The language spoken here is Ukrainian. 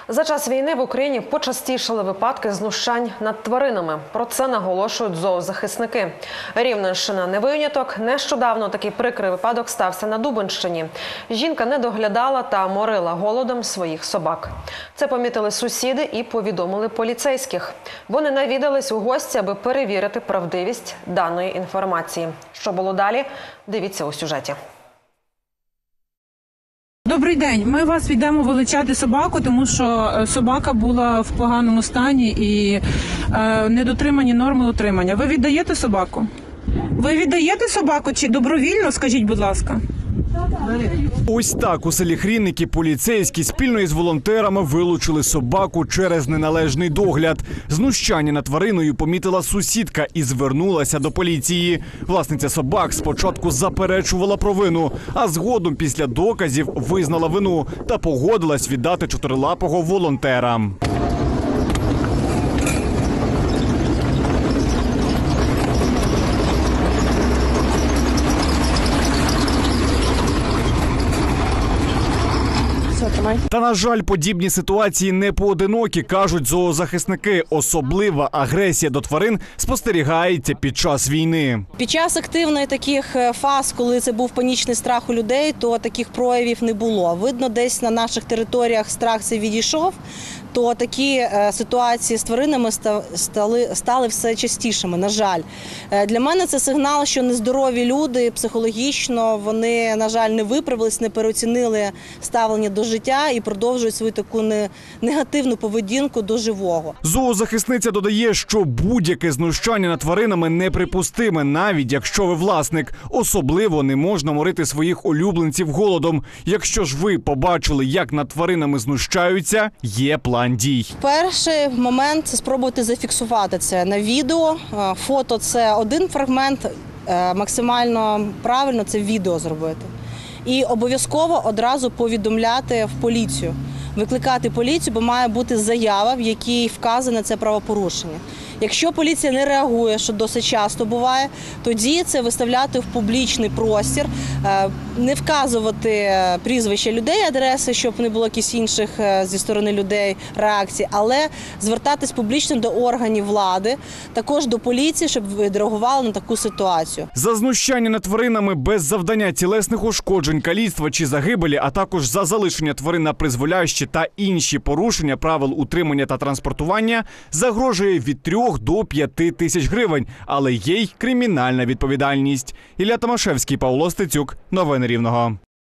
За час війни в Україні почастішали випадки знущань над тваринами. Про це наголошують зоозахисники. Рівненщина не виняток. Нещодавно такий прикрий випадок стався на Дубенщині. Жінка не доглядала та морила голодом своїх собак. Це помітили сусіди і повідомили поліцейських. Вони навідались у гості, аби перевірити правдивість даної інформації. Що було далі? Дивіться у сюжеті. Добрий день. Ми вас віддамо вилучати собаку, тому що собака була в поганому стані і недотримані норми утримання. Ви віддаєте собаку? Ви віддаєте собаку чи добровільно, скажіть, будь ласка? Ось так у селі Хрінники поліцейські спільно із волонтерами вилучили собаку через неналежний догляд. Знущання над твариною помітила сусідка і звернулася до поліції. Власниця собак спочатку заперечувала провину, а згодом після доказів визнала вину та погодилась віддати чотирилапого волонтерам. Та, на жаль, подібні ситуації не поодинокі, кажуть зоозахисники. Особлива агресія до тварин спостерігається під час війни. Під час активної таких фаз, коли це був панічний страх у людей, то таких проявів не було. Видно, десь на наших територіях страх це відійшов, то такі ситуації з тваринами стали все частішими, на жаль. Для мене це сигнал, що нездорові люди психологічно, вони, на жаль, не виправились, не переоцінили ставлення до життя і продовжують свою таку негативну поведінку до живого. Зоозахисниця додає, що будь-яке знущання над тваринами неприпустиме, навіть якщо ви власник. Особливо не можна морити своїх улюбленців голодом. Якщо ж ви побачили, як над тваринами знущаються, є план дій. Перший момент – це спробувати зафіксувати це на відео. Фото – це один фрагмент, максимально правильно – це відео зробити. І обов'язково одразу повідомляти в поліцію, викликати поліцію, бо має бути заява, в якій вказане це правопорушення. Якщо поліція не реагує, що досить часто буває, тоді це виставляти в публічний простір, не вказувати прізвища людей, адреси, щоб не було якихось інших зі сторони людей реакцій, але звертатись публічно до органів влади, також до поліції, щоб відреагували на таку ситуацію. За знущання над тваринами без завдання тілесних ушкоджень, каліцтва чи загибелі, а також за залишення тварин на призволяще та інші порушення правил утримання та транспортування загрожує від 3 до 5 тисяч гривень, але є й кримінальна відповідальність. Ілля Томашевський, Павло Стецюк. Новини Рівного.